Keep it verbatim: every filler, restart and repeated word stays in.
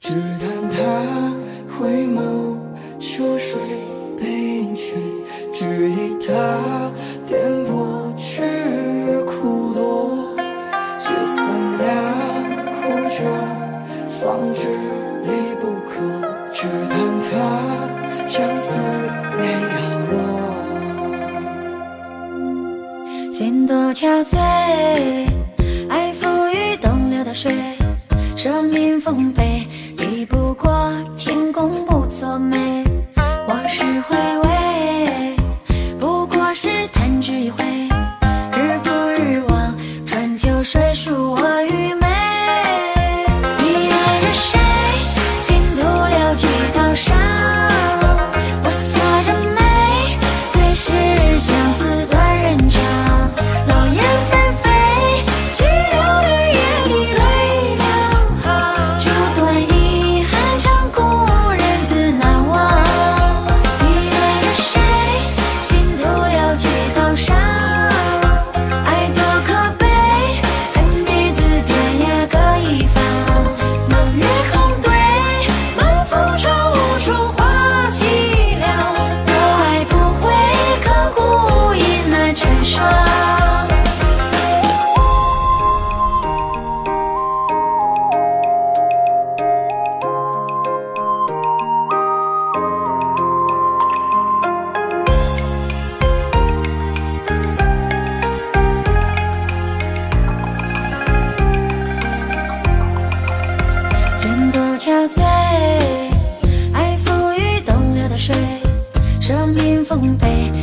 只叹他回眸，秋水背影去，只忆他颠簸去苦多。结三两苦酒，方知离不可。只叹他将思念摇落。 心多憔悴，爱浮于东流的水，生命丰沛，抵不过天公不作美。往事回味，不过是弹指一挥，日复日望，春秋水属我与美。你爱着谁？倾途流几道伤，我锁着眉，最是相思断人肠。老雁纷飞，几流绿叶里泪两行，这段遗憾长故人自难忘。你爱着谁？倾途流几道伤，爱多可悲，恨彼此天涯各一方。梦月空对，满腹愁无处话凄凉，若爱不回，刻骨亦难成双。心多憔悴，爱浮于东流的水，生命丰沛，